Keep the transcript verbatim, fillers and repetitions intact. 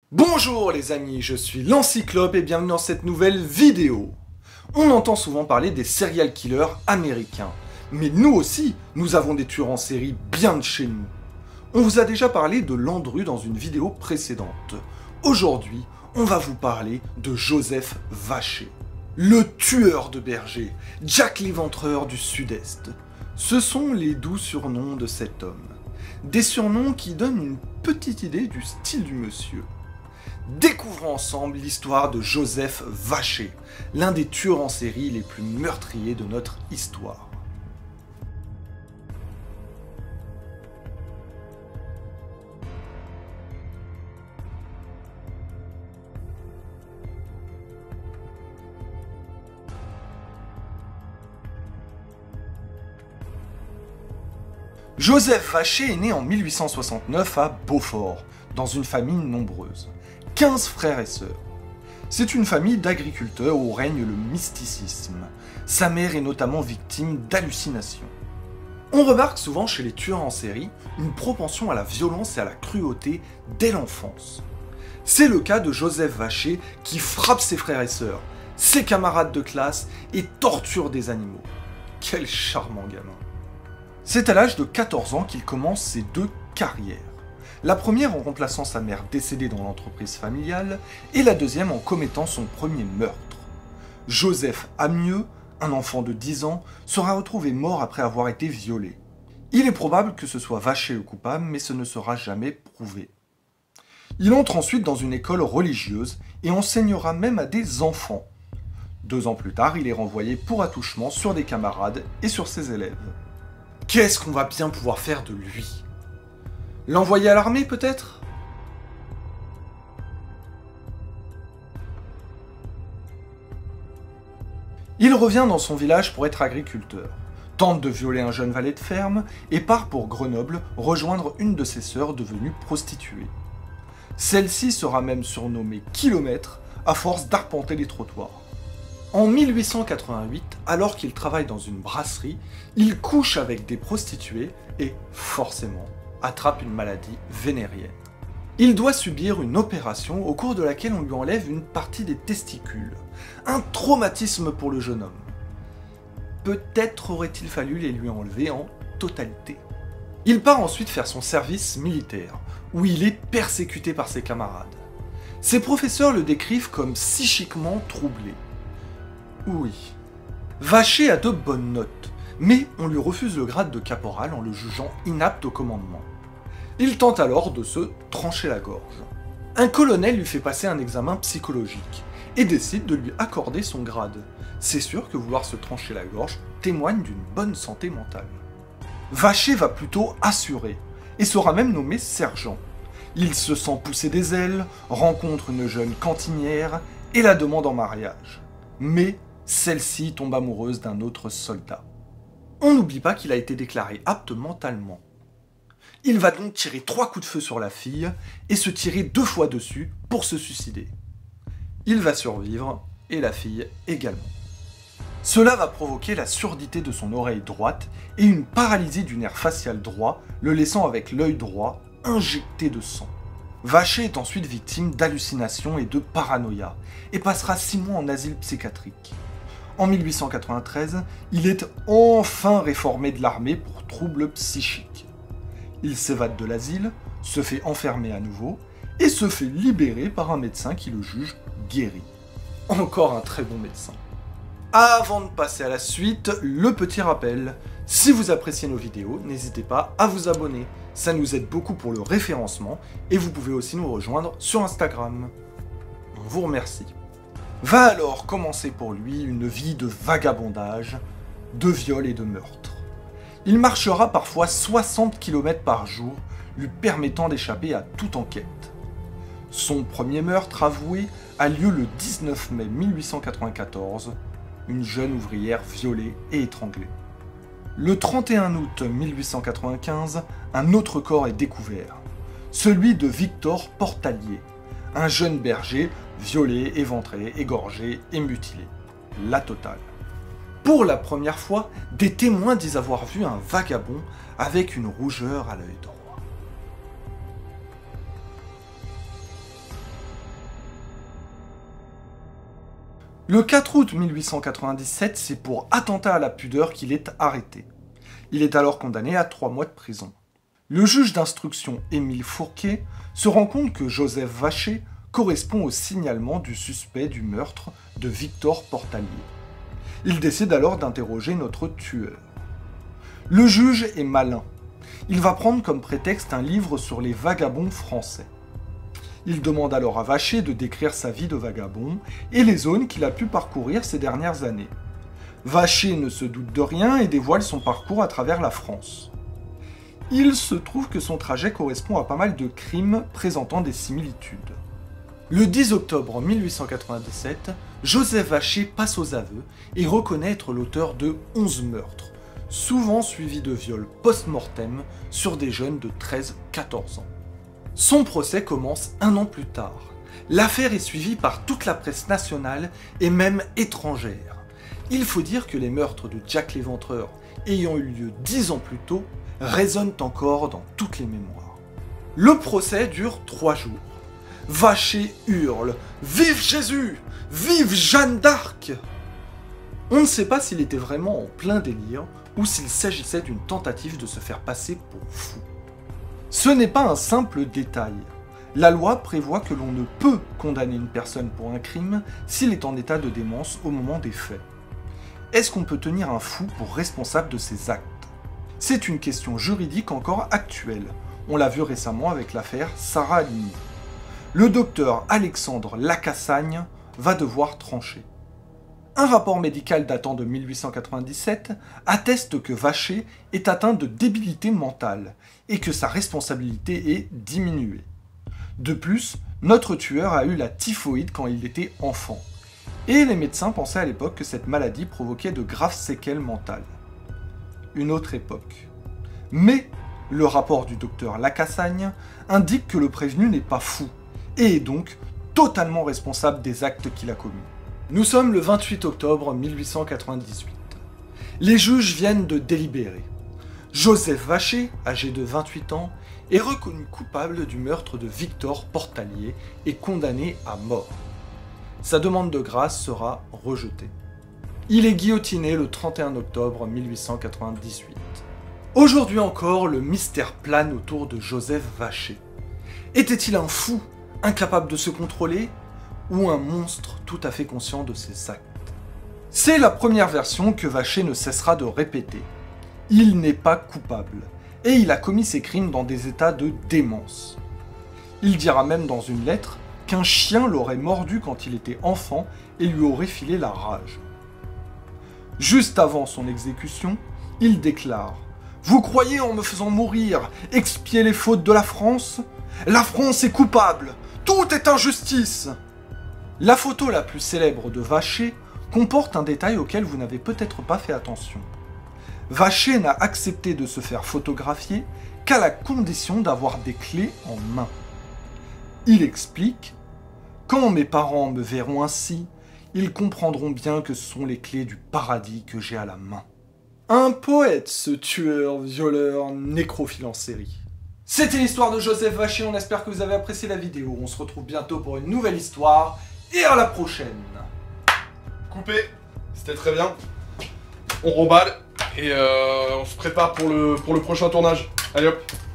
Bonjour les amis, je suis l'Encyclope et bienvenue dans cette nouvelle vidéo. On entend souvent parler des serial killers américains, mais nous aussi, nous avons des tueurs en série bien de chez nous. On vous a déjà parlé de Landru dans une vidéo précédente. Aujourd'hui, on va vous parler de Joseph Vacher, le tueur de bergers, Jack l'Éventreur du Sud-Est. Ce sont les doux surnoms de cet homme. Des surnoms qui donnent une petite idée du style du monsieur. Découvrons ensemble l'histoire de Joseph Vacher, l'un des tueurs en série les plus meurtriers de notre histoire. Joseph Vacher est né en mille huit cent soixante-neuf à Beaufort, dans une famille nombreuse. quinze frères et sœurs. C'est une famille d'agriculteurs où règne le mysticisme. Sa mère est notamment victime d'hallucinations. On remarque souvent chez les tueurs en série une propension à la violence et à la cruauté dès l'enfance. C'est le cas de Joseph Vacher qui frappe ses frères et sœurs, ses camarades de classe et torture des animaux. Quel charmant gamin. C'est à l'âge de quatorze ans qu'il commence ses deux carrières. La première en remplaçant sa mère décédée dans l'entreprise familiale, et la deuxième en commettant son premier meurtre. Joseph Amieux, un enfant de dix ans, sera retrouvé mort après avoir été violé. Il est probable que ce soit Vacher le coupable, mais ce ne sera jamais prouvé. Il entre ensuite dans une école religieuse et enseignera même à des enfants. Deux ans plus tard, il est renvoyé pour attouchement sur des camarades et sur ses élèves. Qu'est-ce qu'on va bien pouvoir faire de lui ? L'envoyer à l'armée peut-être ? Il revient dans son village pour être agriculteur, tente de violer un jeune valet de ferme et part pour Grenoble rejoindre une de ses sœurs devenue prostituée. Celle-ci sera même surnommée Kilomètre à force d'arpenter les trottoirs. En mille huit cent quatre-vingt-huit, alors qu'il travaille dans une brasserie, il couche avec des prostituées et, forcément, attrape une maladie vénérienne. Il doit subir une opération au cours de laquelle on lui enlève une partie des testicules. Un traumatisme pour le jeune homme. Peut-être aurait-il fallu les lui enlever en totalité. Il part ensuite faire son service militaire, où il est persécuté par ses camarades. Ses professeurs le décrivent comme psychiquement troublé. Oui. Vacher a de bonnes notes, mais on lui refuse le grade de caporal en le jugeant inapte au commandement. Il tente alors de se trancher la gorge. Un colonel lui fait passer un examen psychologique et décide de lui accorder son grade. C'est sûr que vouloir se trancher la gorge témoigne d'une bonne santé mentale. Vacher va plutôt assurer et sera même nommé sergent. Il se sent pousser des ailes, rencontre une jeune cantinière et la demande en mariage. Mais celle-ci tombe amoureuse d'un autre soldat. On n'oublie pas qu'il a été déclaré apte mentalement. Il va donc tirer trois coups de feu sur la fille et se tirer deux fois dessus pour se suicider. Il va survivre et la fille également. Cela va provoquer la surdité de son oreille droite et une paralysie du nerf facial droit, le laissant avec l'œil droit injecté de sang. Vacher est ensuite victime d'hallucinations et de paranoïa et passera six mois en asile psychiatrique. En mille huit cent quatre-vingt-treize, il est enfin réformé de l'armée pour troubles psychiques. Il s'évade de l'asile, se fait enfermer à nouveau et se fait libérer par un médecin qui le juge guéri. Encore un très bon médecin. Avant de passer à la suite, le petit rappel. Si vous appréciez nos vidéos, n'hésitez pas à vous abonner. Ça nous aide beaucoup pour le référencement et vous pouvez aussi nous rejoindre sur Instagram. On vous remercie. Va alors commencer pour lui une vie de vagabondage, de viol et de meurtre. Il marchera parfois soixante kilomètres par jour, lui permettant d'échapper à toute enquête. Son premier meurtre avoué a lieu le dix-neuf mai mille huit cent quatre-vingt-quatorze, une jeune ouvrière violée et étranglée. Le trente et un août mille huit cent quatre-vingt-quinze, un autre corps est découvert, celui de Victor Portalier, un jeune berger violé, éventré, égorgé et mutilé. La totale. Pour la première fois, des témoins disent avoir vu un vagabond avec une rougeur à l'œil droit. Le quatre août mille huit cent quatre-vingt-dix-sept, c'est pour attentat à la pudeur qu'il est arrêté. Il est alors condamné à trois mois de prison. Le juge d'instruction Émile Fourquet se rend compte que Joseph Vacher correspond au signalement du suspect du meurtre de Victor Portallier. Il décide alors d'interroger notre tueur. Le juge est malin. Il va prendre comme prétexte un livre sur les vagabonds français. Il demande alors à Vacher de décrire sa vie de vagabond et les zones qu'il a pu parcourir ces dernières années. Vacher ne se doute de rien et dévoile son parcours à travers la France. Il se trouve que son trajet correspond à pas mal de crimes présentant des similitudes. Le dix octobre mille huit cent quatre-vingt-dix-sept, Joseph Vacher passe aux aveux et reconnaît être l'auteur de onze meurtres, souvent suivis de viols post-mortem sur des jeunes de treize à quatorze ans. Son procès commence un an plus tard. L'affaire est suivie par toute la presse nationale et même étrangère. Il faut dire que les meurtres de Jack l'Éventreur, ayant eu lieu dix ans plus tôt, résonnent encore dans toutes les mémoires. Le procès dure trois jours. Vacher hurle « Vive Jésus! Vive Jeanne d'Arc !» On ne sait pas s'il était vraiment en plein délire ou s'il s'agissait d'une tentative de se faire passer pour fou. Ce n'est pas un simple détail. La loi prévoit que l'on ne peut condamner une personne pour un crime s'il est en état de démence au moment des faits. Est-ce qu'on peut tenir un fou pour responsable de ses actes? C'est une question juridique encore actuelle. On l'a vu récemment avec l'affaire Sarah Halimi. Le docteur Alexandre Lacassagne va devoir trancher. Un rapport médical datant de mille huit cent quatre-vingt-dix-sept atteste que Vacher est atteint de débilité mentale et que sa responsabilité est diminuée. De plus, notre tueur a eu la typhoïde quand il était enfant, et les médecins pensaient à l'époque que cette maladie provoquait de graves séquelles mentales. Une autre époque. Mais le rapport du docteur Lacassagne indique que le prévenu n'est pas fou, et est donc totalement responsable des actes qu'il a commis. Nous sommes le vingt-huit octobre mille huit cent quatre-vingt-dix-huit. Les juges viennent de délibérer. Joseph Vacher, âgé de vingt-huit ans, est reconnu coupable du meurtre de Victor Portallier et condamné à mort. Sa demande de grâce sera rejetée. Il est guillotiné le trente et un octobre mille huit cent quatre-vingt-dix-huit. Aujourd'hui encore, le mystère plane autour de Joseph Vacher. Était-il un fou, incapable de se contrôler, ou un monstre tout à fait conscient de ses actes? C'est la première version que Vacher ne cessera de répéter. Il n'est pas coupable, et il a commis ses crimes dans des états de démence. Il dira même dans une lettre qu'un chien l'aurait mordu quand il était enfant et lui aurait filé la rage. Juste avant son exécution, il déclare « Vous croyez en me faisant mourir, expier les fautes de la France? La France est coupable! Tout est injustice !» La photo la plus célèbre de Vacher comporte un détail auquel vous n'avez peut-être pas fait attention. Vacher n'a accepté de se faire photographier qu'à la condition d'avoir des clés en main. Il explique « Quand mes parents me verront ainsi, ils comprendront bien que ce sont les clés du paradis que j'ai à la main. » Un poète, ce tueur, violeur, nécrophile en série. C'était l'histoire de Joseph Vacher, on espère que vous avez apprécié la vidéo. On se retrouve bientôt pour une nouvelle histoire, et à la prochaine. Coupé, c'était très bien. On remballe, et euh, on se prépare pour le, pour le prochain tournage. Allez hop.